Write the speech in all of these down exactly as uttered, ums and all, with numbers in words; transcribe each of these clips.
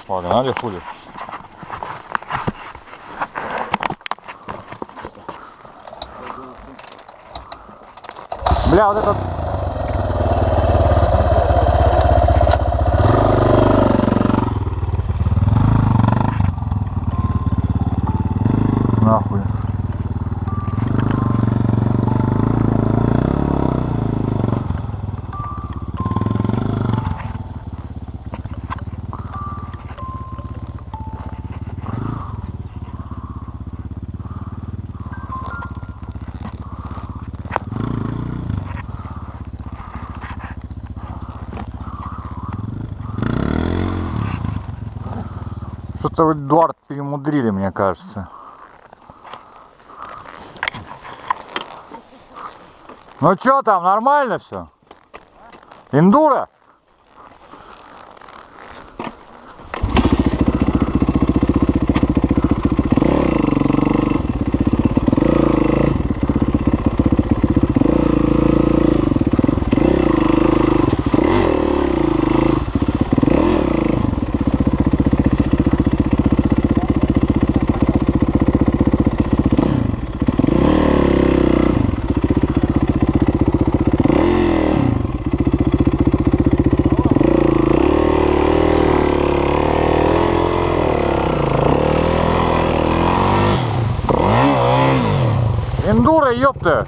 Погнали, хули. Бля, вот этот... Нахуй. Что-то вы, Эдуард, перемудрили, мне кажется. Ну чё там, нормально все? Эндуро? Эндуро, ёпта!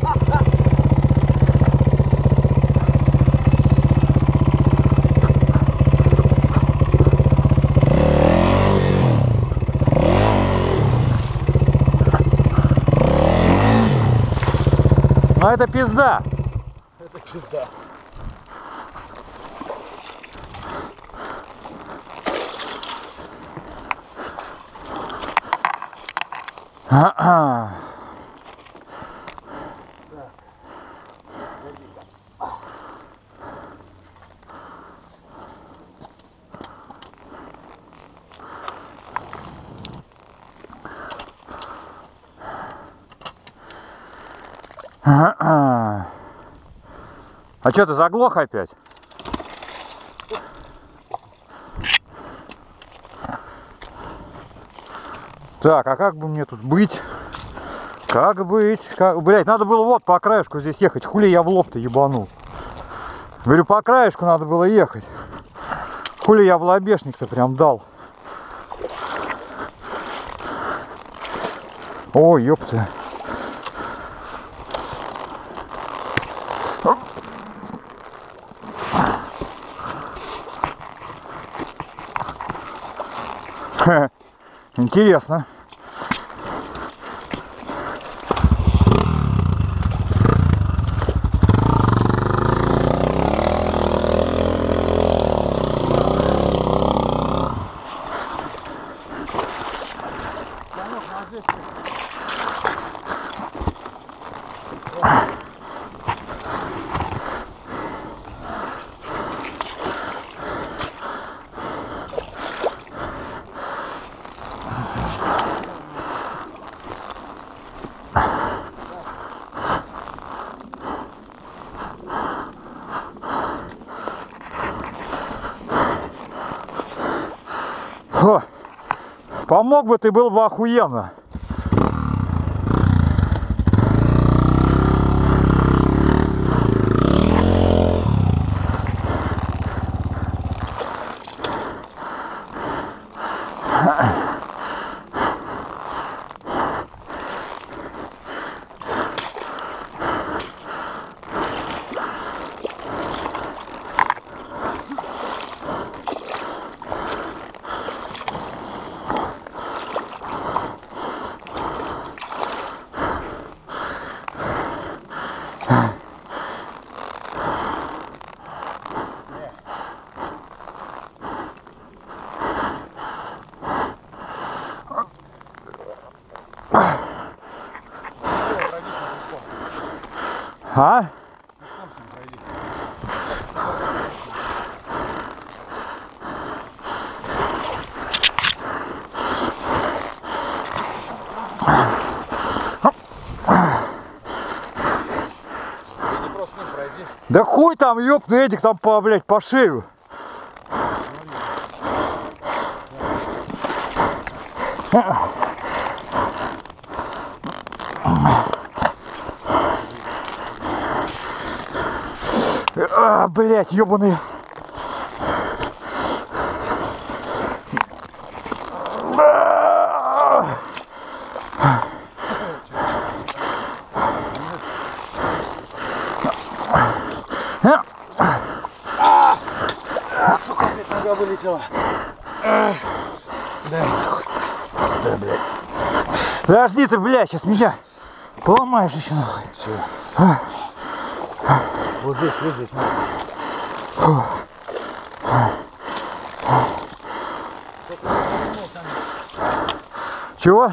Ну это пизда! Это пизда. А-а. А, а что, ты заглох опять? Так, а как бы мне тут быть? Как быть? Как... Блять, надо было вот по краешку здесь ехать. Хули я в лоб-то ебанул. Говорю, по краешку надо было ехать. Хули я в лобешник-то прям дал. Ой, ёпта. Интересно. О, помог бы ты, был бы охуенно. А? Да хуй там, ёпт, Эдик там по, блядь, по шею. А, блять, ёбаный. Сука, блядь, нога вылетела. Да, да, блядь. Подожди ты, блядь, сейчас меня поломаешь еще нахуй. Все. А. Вот здесь, вот здесь. Фу. Чего?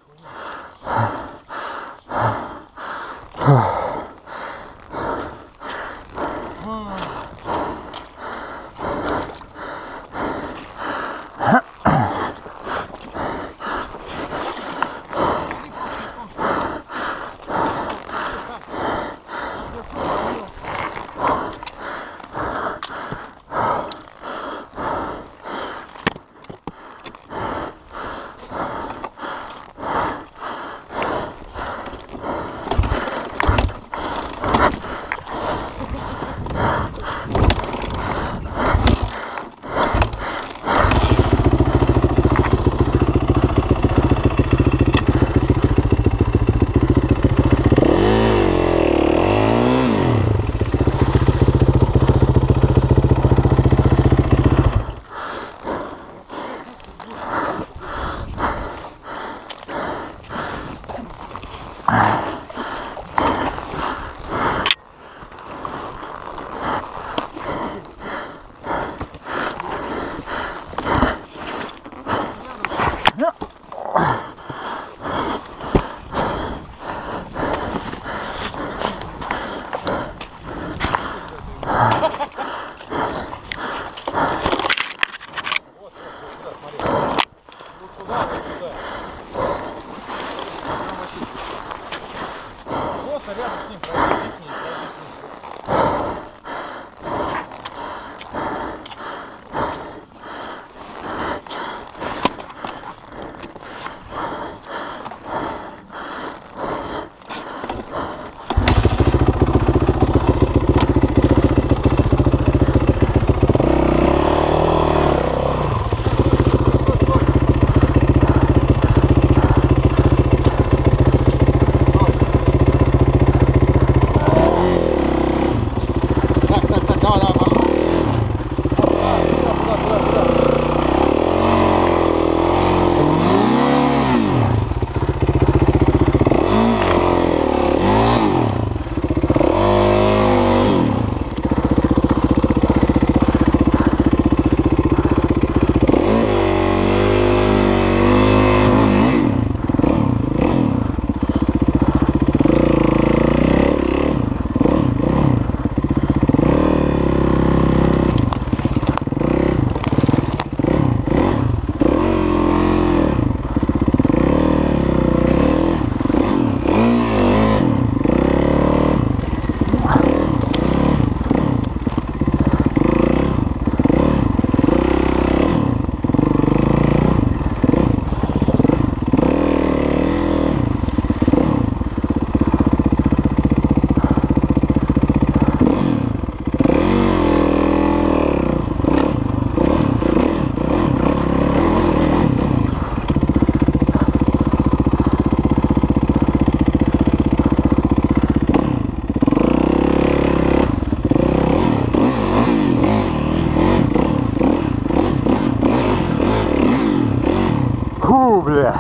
Фу, бля.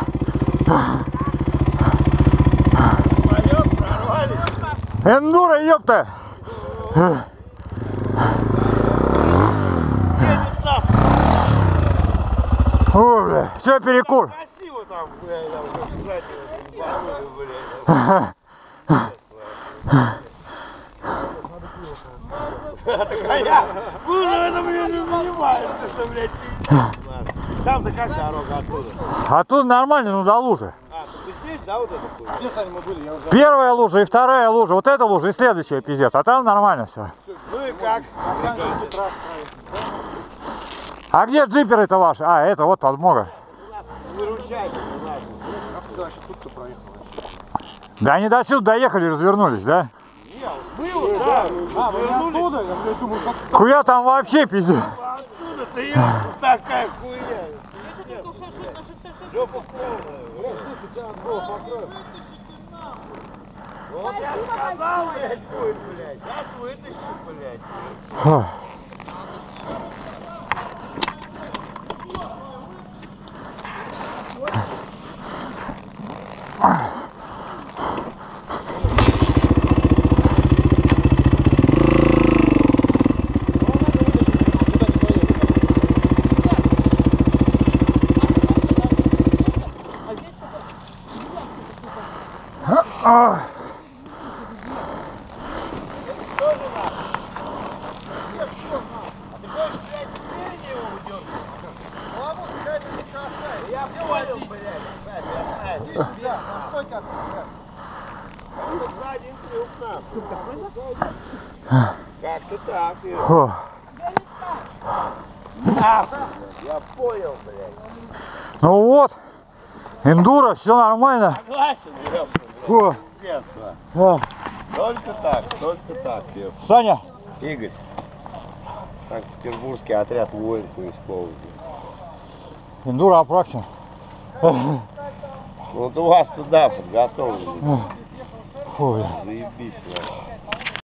Эндуро, ёпта! О, бля, все, перекур. Красиво там, бля, я уже бля. Такая, мы уже этом, блядь, не занимаемся, что, блядь, пиздец. Там-то как дорога оттуда? А тут нормально, ну до лужи. А, ты здесь, да, вот это хуй? Где с вами мы были? Я уже... Первая лужа и вторая лужа. Вот эта лужа и следующая пиздец. А там нормально все. Ну и как? А где джиперы-то ваши? А, это вот подмога. Выручали. Чайка, не знаю. Да, еще тут-то проехал. Да они до сюда доехали, развернулись, да? Был, да. А, вы не оттуда? Я блядь, думаю, как... Хуя там вообще пиздец. Оттуда-то я такая хуйня. Жопа полная. Вот я сказал, блядь, будет, блядь. Сейчас вытащу, блядь. Фу. А. Я понял, блядь, Сань, я знаю. Сзади трюк нахуй. Как-то так. Фу. Нахуй, я понял, блядь. Ну вот, эндуро, все нормально. Согласен, ёпта, Фу. блядь. Пиздец, а. А. Только так, только так, ёпта. Саня, Игорь. Санкт-Петербургский отряд воин поисковый. эндуро Апраксин. Ну вот у вас туда подготовлено. Фу, бля. Заебись, нахуй.